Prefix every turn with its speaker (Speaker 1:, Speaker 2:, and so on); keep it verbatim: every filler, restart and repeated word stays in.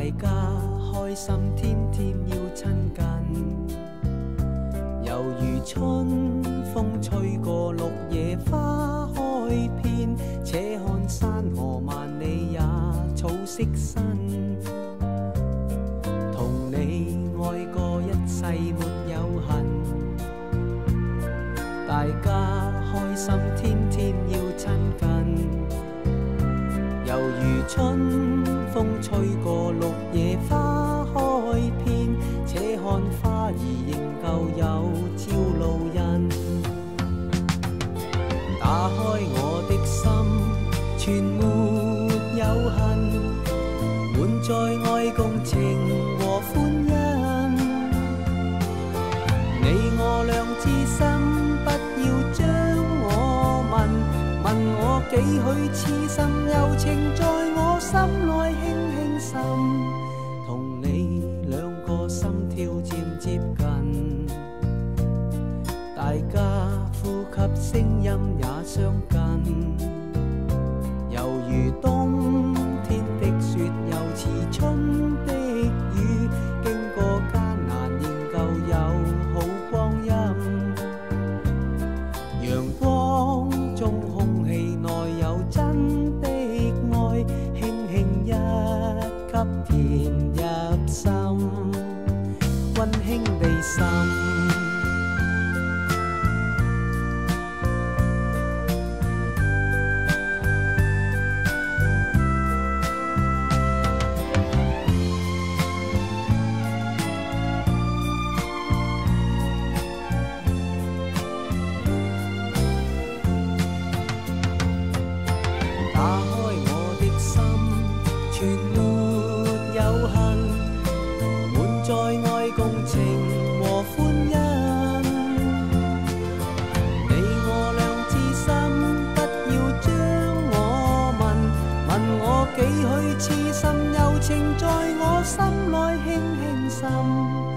Speaker 1: 家開心，天天要親近，猶如春風吹過綠野花開遍，且看山河萬里也草色新。同你愛過一世沒有恨，大家開心，天天要親近，猶如春風吹過綠野花開遍，且看花兒仍舊有朝露印。打開我的心，全沒有恨，滿載愛共情和歡欣。你我兩知心，不要將我問，問我幾許痴心，柔情在我心內輕輕滲。同你兩個心跳漸接近，大家呼吸聲音也相近，猶如冬天的雪，又似春的雨，經過艱難仍舊有好光陰。陽光中空氣內有真的愛，輕輕一吸甜入心，溫馨地滲。全沒有恨，滿載愛共情和歡欣。你我兩知心，不要將我問，問我幾許痴心，柔情在我心內輕輕滲。